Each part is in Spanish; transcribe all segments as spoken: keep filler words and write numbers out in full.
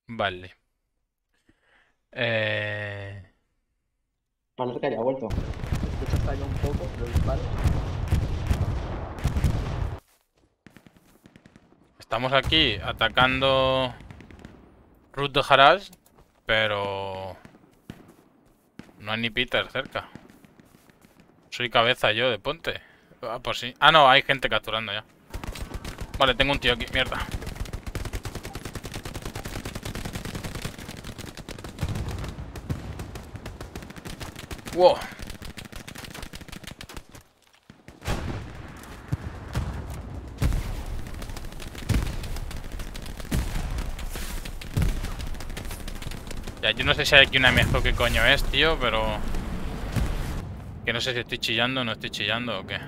Vale. Eh... Parece que haya vuelto. Escuchas hasta un poco los disparos. Estamos aquí atacando Ruth de Haraj, pero no hay ni Peter cerca. Soy cabeza yo de Ponte. Ah, pues sí. Ah, no, hay gente capturando ya. Vale, tengo un tío aquí, mierda. Wow. Ya, yo no sé si hay aquí una M G o qué coño es, tío, pero... Que no sé si estoy chillando o no estoy chillando o qué.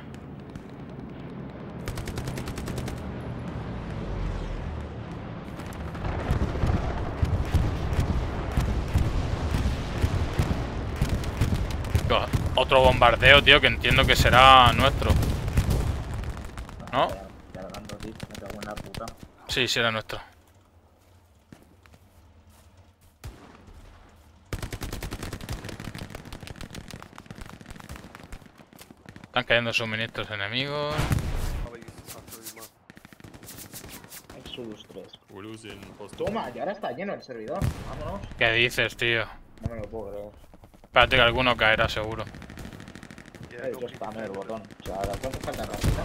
Tío, otro bombardeo, tío, que entiendo que será nuestro. Ah, ¿No? ya, cargando, tío. Me cago en la puta. Sí, sí era nuestro. Están cayendo suministros enemigos. Exodus tres. We're losing post. Toma, y ahora está lleno el servidor. Vámonos. ¿Qué dices, tío? No me lo puedo creer. Espérate que alguno caerá seguro. Eh, yo spamé el botón. O sea, ahora ¿cuánto falta rápido?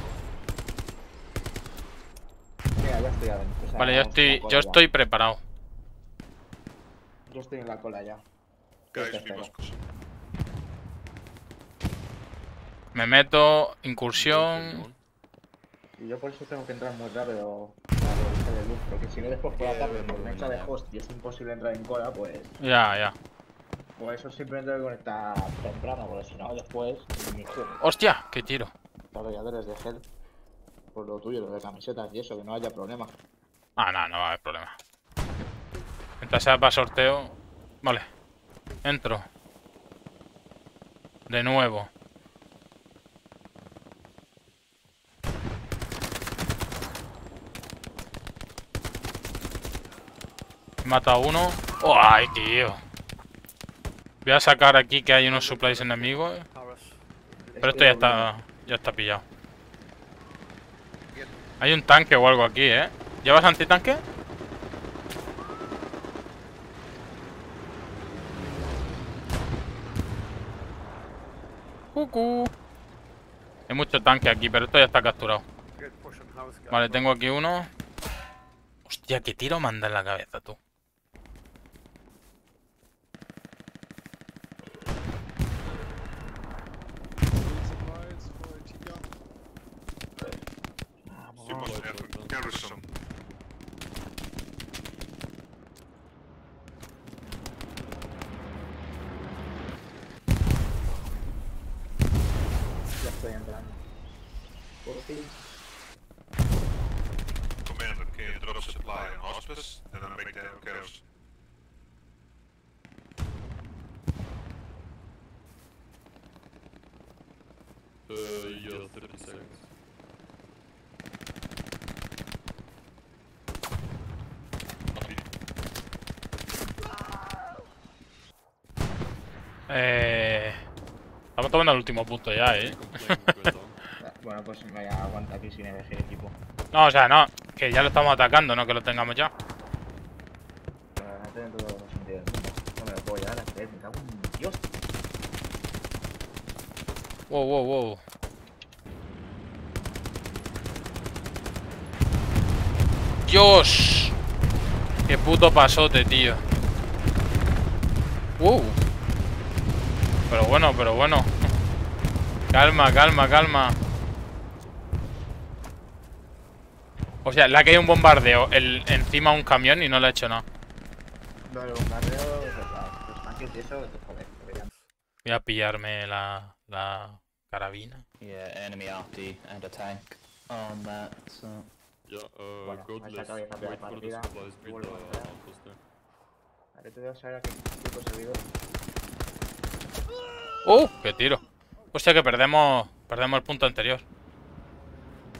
Mira, ya estoy adentro. O sea, Vale, yo vamos en la estoy, cola yo ya. estoy preparado. Yo estoy en la cola ya. Yo Guys, te we espero. must push. Me meto, incursión. Y yo por eso tengo que entrar muy rápido a reducir de luz. Porque si no después por la tarde por me echa de host y es imposible entrar en cola, pues... Ya, ya. Por eso simplemente tengo que conectar temprano. Porque si no después... Ni juego. ¡Hostia! ¡Qué tiro! Desarrolladores de gel. Por lo tuyo, lo de camisetas y eso, que no haya problema. Ah, no, no va a haber problema. Mientras sea para sorteo. Vale. Entro. De nuevo. He matado a uno. ¡Oh, ay, tío! Voy a sacar aquí que hay unos supplies enemigos. Pero esto ya está, ya está pillado. Hay un tanque o algo aquí, ¿eh? ¿Llevas antitanque? Cucú. Hay mucho tanque aquí, pero esto ya está capturado. Vale, tengo aquí uno. Hostia, qué tiro manda en la cabeza, tú. Vamos. Garrison. Ya estoy entrando. Por fin. Commander, can you drop supply on hospice and then make them Garrison? Uh, yeah, thirty seconds. Copy. Eh... Estamos tomando el último punto ya, ¿eh? Bueno, pues me aguanta aquí sin elegir equipo. No, o sea, no. Que ya lo estamos atacando, no que lo tengamos ya. Pero no tiene todos los sentidos del mundo. No me lo puedo llegar a creer, me cago en Dios. Wow, wow, wow. ¡Dios! ¡Qué puto pasote, tío! ¡Wow! Pero bueno, pero bueno. Calma, calma, calma. O sea, le ha caído un bombardeo el, encima a un camión y no le ha hecho nada. No, el bombardeo es verdad. Los tanques y eso, joder, deberían. Voy a pillarme la, la carabina. Yeah, enemy R P and a tank on that, so... Yeah, uh, Bueno, Godless, me he sacado ya rápido wait la for the partida. supplies with Vuelvo a the entrar. outpost there. Ahora te voy a saber a qué tipo de servidor. ¡Uh! ¡Qué tiro! Hostia, que perdemos perdemos el punto anterior.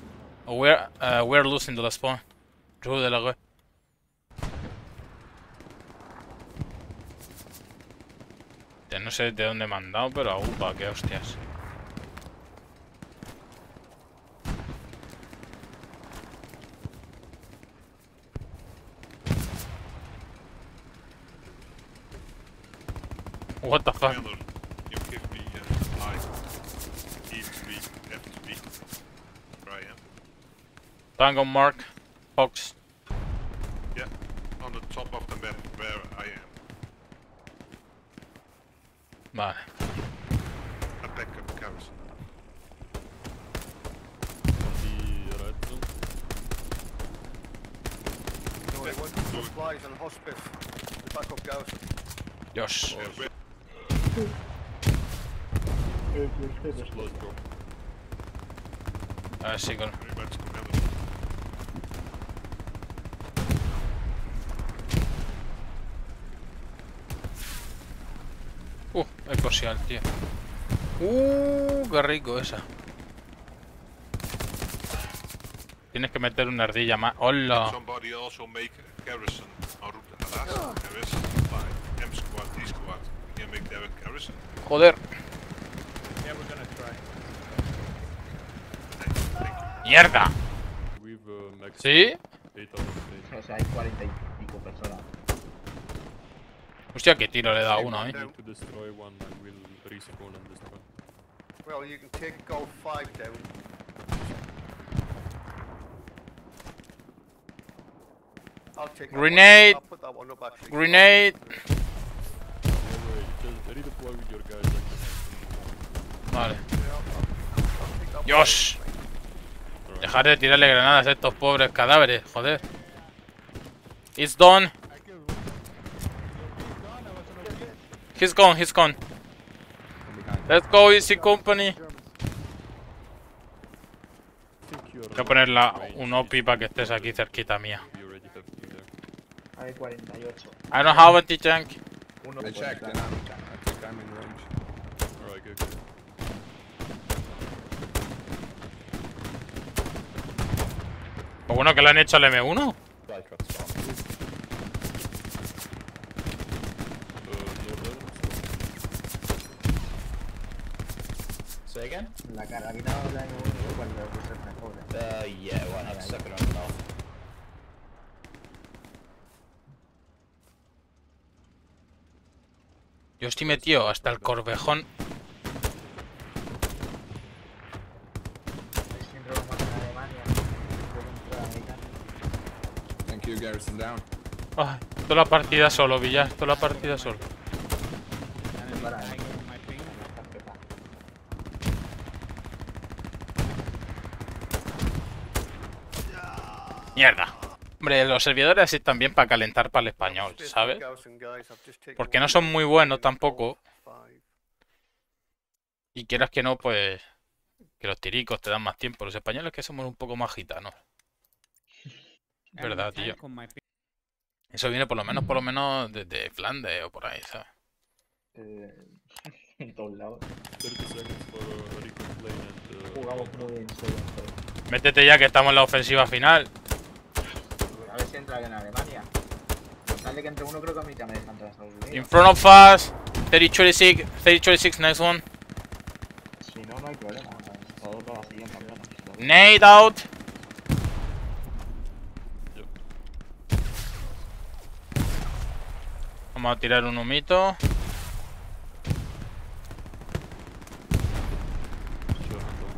We're, uh, we're losing the last point. True de la web. Hostia, no sé de dónde me han dado, pero a upa, qué hostias. What the fuck? Commander, you give me an I. E three, F three. Where I am. Tango Mark, Fox. Yeah, on the top of the map where I am. Vale. A backup garrison. The red zone. No, I want supplies and hospice. The backup garrison. Dios. Yeah, where- Close, bro. A ver si con... very much, Commander. Uh, he cosido al tío. Uh, qué rico esa. Tienes que meter una ardilla más. ¡Hola! Somebody also make a garrison en route Haras. Garrison by M squad, D squad. Can you make there a garrison? Joder. Yeah, we're gonna try. ¡Mierda! We've uh, maxed ¿Sí? eight out of eight. O sea, hay cuarenta y pico personas. Hostia, qué tiro le da a uno, eh. Need to destroy one and we'll respawn and destroy. Well, you can take Golf five down. I'll take that one. Grenade! I'll put that one up actually. Grenade! Anyway, just redeploy with your guys like this. Vale. Yeah, I'll, I'll, I'll take that Dios. Alright. Dejar de tirarle granadas a estos pobres cadáveres, joder. It's done. He's gone, he's gone. Let's go, Easy Company. Think you're Voy a poner la, range un O P I para que estés aquí cerquita mía. You already have me there. Hay cuarenta y ocho. I don't have anti-tank. Uno I por checked detrás. and I'm, I think I'm in range. Alright, good, good. Lo bueno que le han hecho al M uno. Supply truck spot. Uh, no there, Say again? La carabina de la M uno cuando puse mejor. Uh, yeah, well, I have second round off. Yo estoy metido hasta el corvejón. Siempre vamos a Alemania. Contra América. Thank you, garrison down. Ay, toda la partida solo, Villar. Toda la partida solo. Para, eh. Mierda. Hombre, los servidores así también para calentar para el español, Hospice ¿sabes? garrison, guys. I've just taken Porque no one son down. muy buenos tampoco. Five. Y quieras que no, pues... Que los tiricos te dan más tiempo. Los españoles que somos un poco más gitanos. Verdad, tío. Eso viene por lo menos, por lo menos desde Flandes o por ahí, ¿sabes? Eh, en todos lados. thirty seconds for uh, recon plane and uh, Jugamos muy en serio. pero- Métete ya que estamos en la ofensiva final. A ver si entra en Alemania. Sale que entre uno creo que a mí ya me dejan entrar a Estados Unidos. In front of us. thirty twenty-six. thirty twenty-six, next one. Si no, no hay problema. Todo para la siguiente campeona. Nade out. Yep. Vamos a tirar un humito. sure, hand on.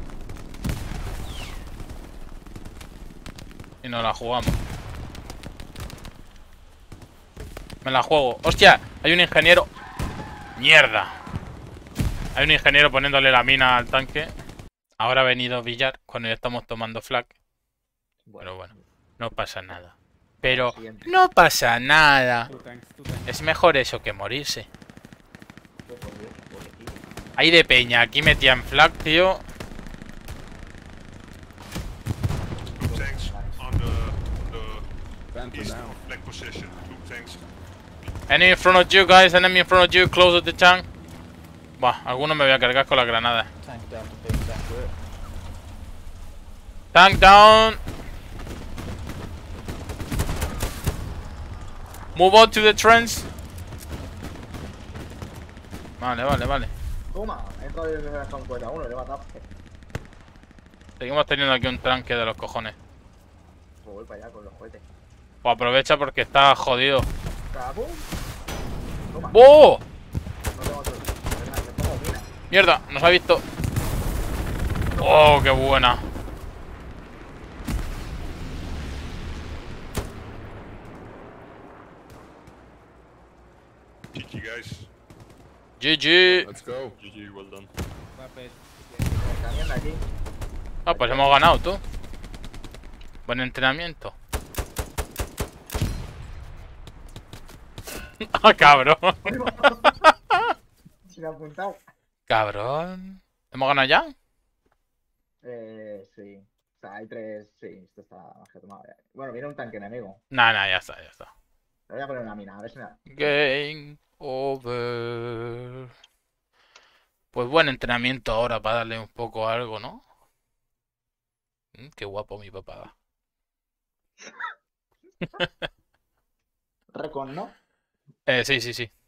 Y nos la jugamos. Me la juego. ¡Hostia! Hay un ingeniero. ¡Mierda! Hay un ingeniero poniéndole la mina al tanque. Ahora ha venido Villar cuando ya estamos tomando flak. Pero bueno, no pasa nada. Pero Siguiente. no pasa nada. Es mejor eso que morirse. Por Dios, pobrecillo. Ahí de peña, aquí metía en flak, tío. Two tanks on the, on the Panther east down. flank position. Two tanks. Enemy in front of you, guys. Enemy in front of you. Close the tank. Buah, algunos me voy a cargar con la granada. Tank down to being accurate. Tank down. Move on to the trench. Vale, vale, vale. Toma, he entrado desde la cincuenta y uno, le he matado. Seguimos teniendo aquí un tranque de los cojones. Pues voy para allá con los cohetes. Pues aprovecha porque está jodido. ¡Cabum! Toma, ¡Oh! no tengo otro. Venga, me pongo mina. ¡Mierda! Nos ha visto. ¡Oh, qué buena! G G, guys. G G. Let's go. G G, well done. También de aquí. Ah, pues hemos ganado, tú. Buen entrenamiento. ¡Ah, cabrón! Sin apuntado. Cabrón. ¿Hemos ganado ya? Eh, sí. O sea, hay tres. Sí, esto está más que tomado. Bueno, viene un tanque enemigo. Nah, nah, ya está, ya está. Le voy a poner una mina, a ver si me da. Game over. Pues buen entrenamiento ahora para darle un poco algo, ¿no? Mm, qué guapo mi papada. Recon, ¿no? Eh, sí, sí, sí.